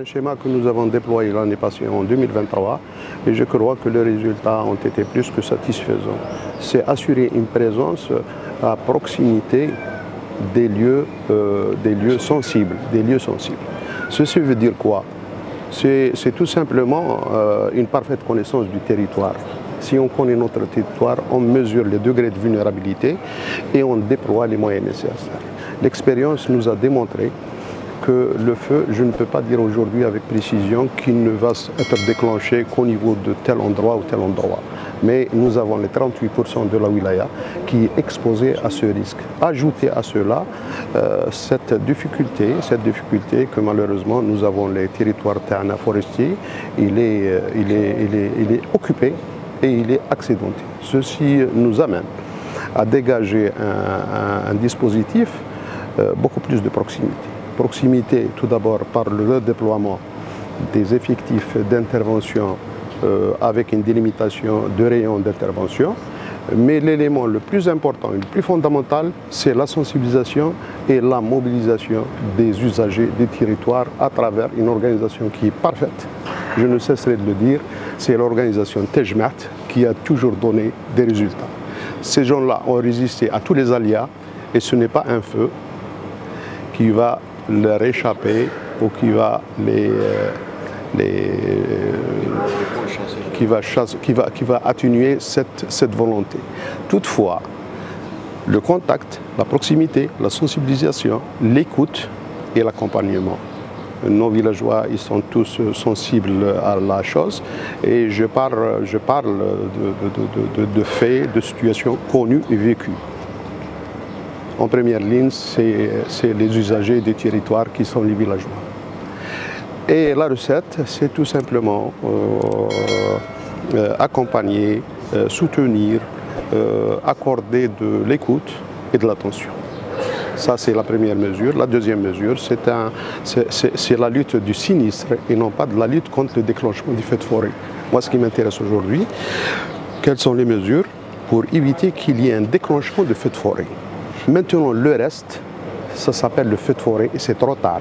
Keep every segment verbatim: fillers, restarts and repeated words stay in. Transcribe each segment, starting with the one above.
schéma que nous avons déployé l'année passée en deux mille vingt-trois et je crois que les résultats ont été plus que satisfaisants. C'est assurer une présence à proximité des lieux, euh, des lieux sensibles, des lieux sensibles. Ceci veut dire quoi? C'est tout simplement euh, une parfaite connaissance du territoire. Si on connaît notre territoire, on mesure les degrés de vulnérabilité et on déploie les moyens nécessaires. L'expérience nous a démontré que le feu, je ne peux pas dire aujourd'hui avec précision qu'il ne va être déclenché qu'au niveau de tel endroit ou tel endroit. Mais nous avons les trente-huit pour cent de la wilaya qui est exposé à ce risque. Ajoutez à cela euh, cette difficulté, cette difficulté que malheureusement nous avons les territoires terrains forestiers, il est, il est, il est, il est occupé et il est accidenté. Ceci nous amène à dégager un, un, un dispositif euh, beaucoup plus de proximité. Proximité tout d'abord par le déploiement des effectifs d'intervention euh, avec une délimitation de rayons d'intervention. Mais l'élément le plus important et le plus fondamental, c'est la sensibilisation et la mobilisation des usagers des territoires à travers une organisation qui est parfaite. Je ne cesserai de le dire, c'est l'organisation Tejmat qui a toujours donné des résultats. Ces gens-là ont résisté à tous les aléas et ce n'est pas un feu qui va leur échapper ou qui va les, les qui va, chasser, qui va, qui va atténuer cette, cette volonté. Toutefois, le contact, la proximité, la sensibilisation, l'écoute et l'accompagnement. Nos villageois, ils sont tous sensibles à la chose et je parle, je parle de, de, de, de faits, de situations connues et vécues. En première ligne, c'est les usagers des territoires qui sont les villageois. Et la recette, c'est tout simplement euh, euh, accompagner, euh, soutenir, euh, accorder de l'écoute et de l'attention. Ça, c'est la première mesure. La deuxième mesure, c'est la lutte du sinistre et non pas de la lutte contre le déclenchement du feu de forêt. Moi, ce qui m'intéresse aujourd'hui, quelles sont les mesures pour éviter qu'il y ait un déclenchement de feu de forêt. Maintenant, le reste, ça s'appelle le feu de forêt et c'est trop tard.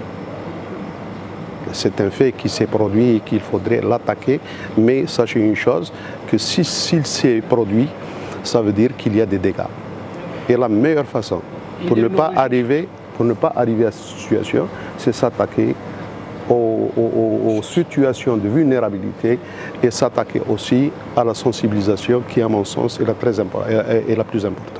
C'est un fait qui s'est produit et qu'il faudrait l'attaquer, mais sachez une chose, que si, s'il s'est produit, ça veut dire qu'il y a des dégâts. Et la meilleure façon pour ne pas arriver, pour ne pas arriver à cette situation, c'est s'attaquer aux, aux, aux situations de vulnérabilité et s'attaquer aussi à la sensibilisation qui, à mon sens, est la, très, est la plus importante.